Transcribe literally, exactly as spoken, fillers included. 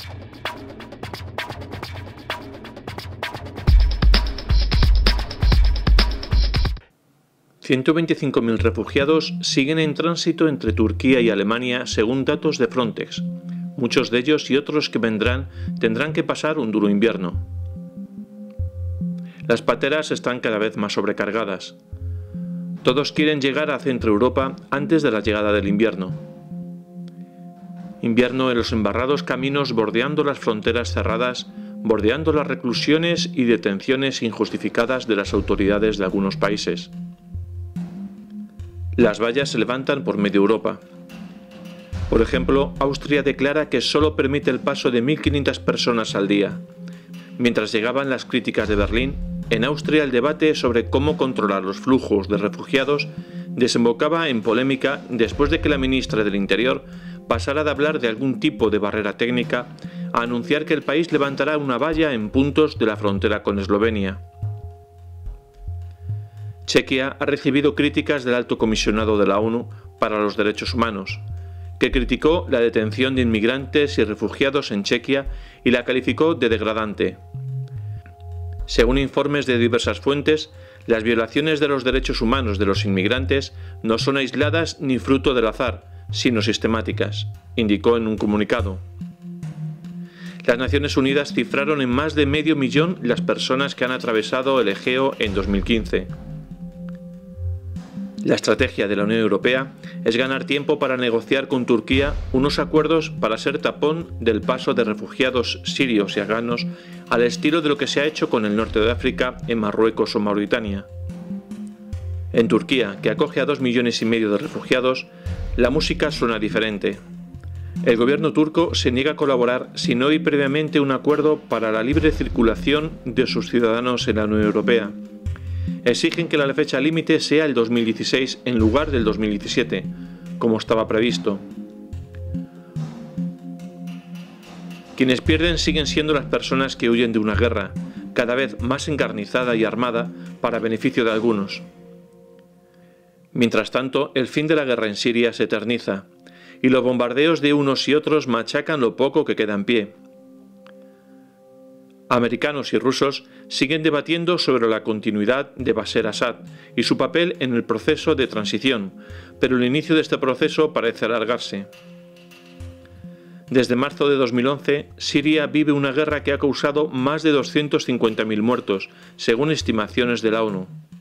ciento veinticinco mil refugiados siguen en tránsito entre Turquía y Alemania según datos de Frontex. Muchos de ellos y otros que vendrán tendrán que pasar un duro invierno. Las pateras están cada vez más sobrecargadas. Todos quieren llegar a Centro Europa antes de la llegada del invierno. Invierno en los embarrados caminos bordeando las fronteras cerradas, bordeando las reclusiones y detenciones injustificadas de las autoridades de algunos países. Las vallas se levantan por media Europa. Por ejemplo, Austria declara que solo permite el paso de mil quinientas personas al día. Mientras llegaban las críticas de Berlín, en Austria el debate sobre cómo controlar los flujos de refugiados desembocaba en polémica después de que la ministra del Interior pasara de hablar de algún tipo de barrera técnica a anunciar que el país levantará una valla en puntos de la frontera con Eslovenia. Chequia ha recibido críticas del Alto Comisionado de la ONU para los Derechos Humanos, que criticó la detención de inmigrantes y refugiados en Chequia y la calificó de degradante. Según informes de diversas fuentes, las violaciones de los derechos humanos de los inmigrantes no son aisladas ni fruto del azar, sino sistemáticas, indicó en un comunicado. Las Naciones Unidas cifraron en más de medio millón las personas que han atravesado el Egeo en dos mil quince. La estrategia de la Unión Europea es ganar tiempo para negociar con Turquía unos acuerdos para ser tapón del paso de refugiados sirios y afganos al estilo de lo que se ha hecho con el norte de África en Marruecos o Mauritania. En Turquía, que acoge a dos millones y medio de refugiados, la música suena diferente. El gobierno turco se niega a colaborar si no hay previamente un acuerdo para la libre circulación de sus ciudadanos en la Unión Europea. Exigen que la fecha límite sea el dos mil dieciséis en lugar del dos mil diecisiete, como estaba previsto. Quienes pierden siguen siendo las personas que huyen de una guerra, cada vez más encarnizada y armada para beneficio de algunos. Mientras tanto, el fin de la guerra en Siria se eterniza, y los bombardeos de unos y otros machacan lo poco que queda en pie. Americanos y rusos siguen debatiendo sobre la continuidad de Bashar Assad y su papel en el proceso de transición, pero el inicio de este proceso parece alargarse. Desde marzo de dos mil once, Siria vive una guerra que ha causado más de doscientos cincuenta mil muertos, según estimaciones de la ONU.